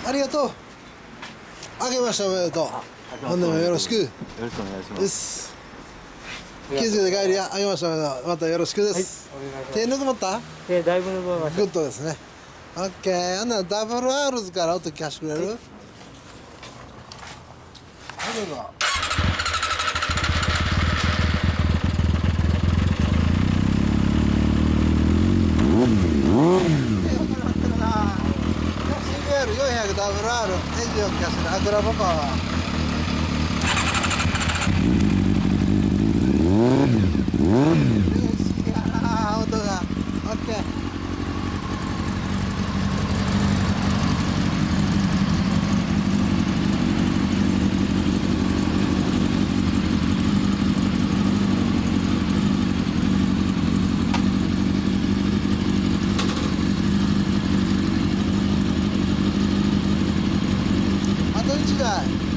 ありがとう。あげました、おめでとう。本年もよろしく。 よろしくお願いします。 です。気づいて帰りや、あげました、おめでとう。またよろしくです。手ぬくもった？ 手だいぶぬくもりました。 グッドですね。オッケー。あんなダブルアールズから音聞かしてくれる？はい、どうぞ。CBR400 ダブル R エンジンを聞かせるアクラボカは嬉しいな音が。オッケー。あと1台。